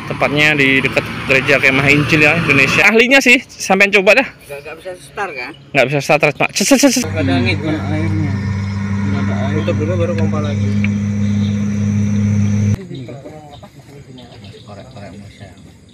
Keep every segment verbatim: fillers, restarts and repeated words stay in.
tepatnya di dekat gereja Kemah Injil ya Indonesia. Ahlinya sih, sampean coba dah. Nggak, nggak bisa start kan? Nggak bisa start, Pak. Cet, cet, cet. Nggak ada angin, nggak ada airnya. Nggak ada air. Tutup dulu baru pompa lagi. Korek-korek musya.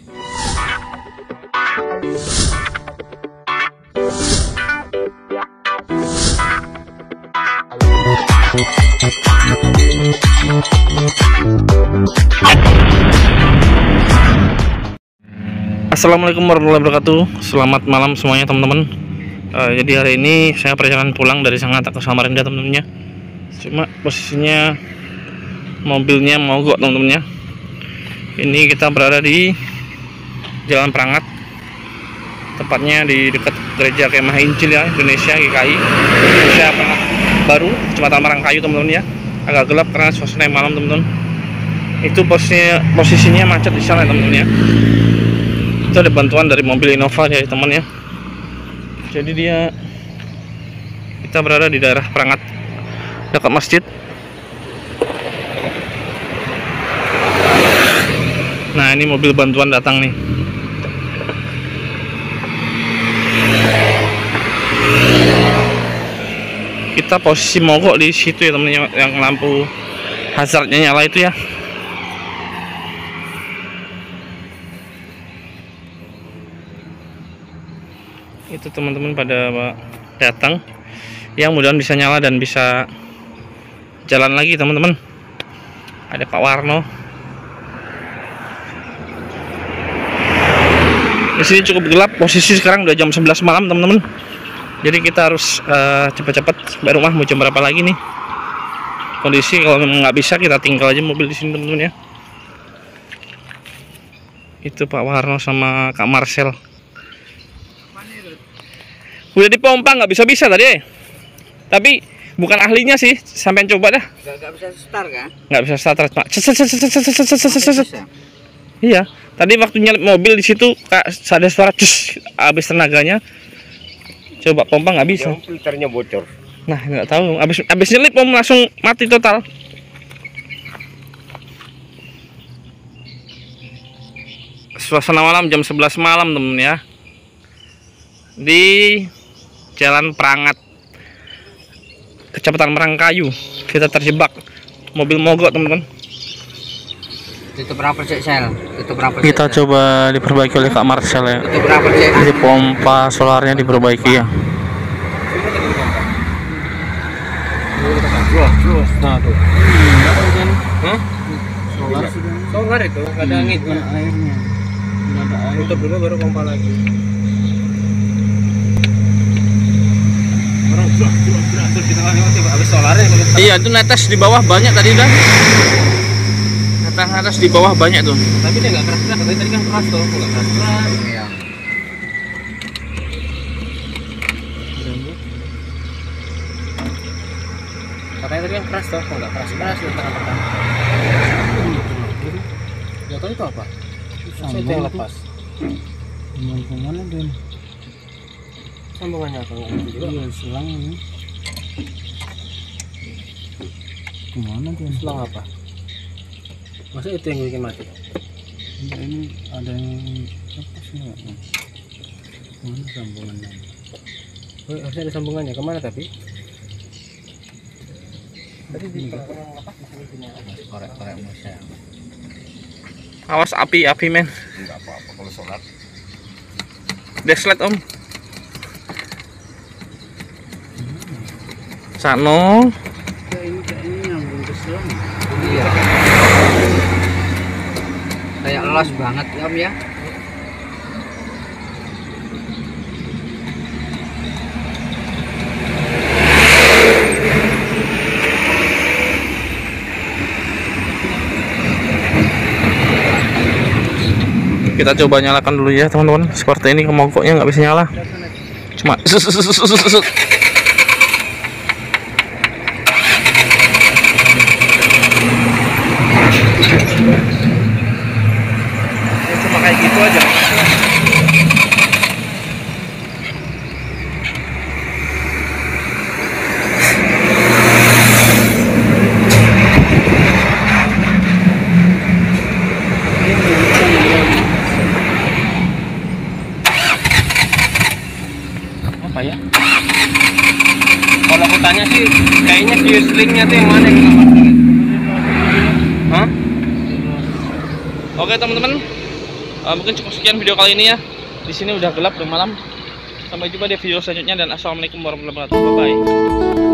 Assalamualaikum warahmatullahi wabarakatuh. Selamat malam semuanya teman-teman. uh, Jadi hari ini saya perjalanan pulang dari Sangatta ke Samarinda teman-temannya. Cuma posisinya mobilnya mogok teman-temannya. Ini kita berada di Jalan Prangat, tepatnya di dekat gereja Kemah Injil ya Indonesia G K I Indonesia Prangat Baru, Kecamatan Marangkayu teman-teman ya. Agak gelap karena suasana malam teman-teman. Itu posisinya, posisinya macet di sana teman-teman ya. Itu ada bantuan dari mobil Innova ya teman ya. Jadi dia kita berada di daerah Prangat dekat masjid. Nah ini mobil bantuan datang nih. Kita posisi mogok di situ ya teman-teman, yang lampu hazardnya nyala itu ya. Itu teman-teman pada datang, yang mudah-mudahan bisa nyala dan bisa jalan lagi teman-teman. Ada Pak Warno di sini. Cukup gelap, posisi sekarang udah jam sebelas malam teman-teman. Jadi kita harus uh, cepat-cepat sampai rumah. Mau jam berapa lagi nih kondisi? Kalau memang nggak bisa kita tinggal aja mobil di sini teman-teman ya. Itu Pak Warno sama Kak Marcel. Udah dipompa nggak bisa-bisa tadi ya. Tapi bukan ahlinya sih, sampean coba dah. Nggak, nggak bisa start kan? Nggak bisa start, Pak. Cet, cet, cet, cet, cet, cet, cet, cet, cet. Iya, tadi waktu nyalip mobil di situ Kak, ada suara cus, habis tenaganya. Coba pompa nggak bisa. Filternya bocor. Nah, nggak tahu. Habis habis nyelip om langsung mati total. Suasana malam jam sebelas malam temen ya. Di Jalan Prangat, Kecamatan Marangkayu. Kita terjebak mobil mogok teman-teman. Itu berapa cek sel? Itu berapa? Kita sel? Coba diperbaiki oleh Kak Marcel ya. Itu berapa cek? Jadi pompa solarnya diperbaiki ya. Nah tuh. Hah? Solar solar itu nggak ada angin, nggak ada airnya. Nggak ada air. Tutup dulu baru pompa lagi. Iya itu netes di bawah banyak tadi dah. Netes di bawah banyak tuh. Tapi dia nggak keras-keras, tapi tadi kan keras tuh, nggak keras-keras. Iya. Katanya tadi kan keras tuh, nggak keras-keras di tengah-tengah. Jatuh itu apa? Itu yang lepas. Sambungannya Dan. Sambungannya apa? Iya selang ini. Gimana tuh? Selang apa? Masa itu yang bikin mati? Enggak, ini ada yang lepas nggak? Mana sambungannya? Oh, harusnya ada sambungannya. Kemana tapi? Tadi di tengah-tengah lepas masih punya korek-korek musya. Awas api, api men. Enggak apa-apa kalau sholat. Deslet om. Sano. Ini kayaknya nyambung ke selang. Iya. Kayak los banget ya om ya. Kita coba nyalakan dulu ya teman-teman. Seperti ini mogoknya nggak bisa nyala. Cuma cuma kayak gitu aja. Kayaknya fuse linknya tuh yang mana yang kenapa? Hah? Oke teman-teman, uh, mungkin cukup sekian video kali ini ya. Di sini udah gelap, udah malam. Sampai jumpa di video selanjutnya dan assalamualaikum warahmatullahi wabarakatuh. Bye bye.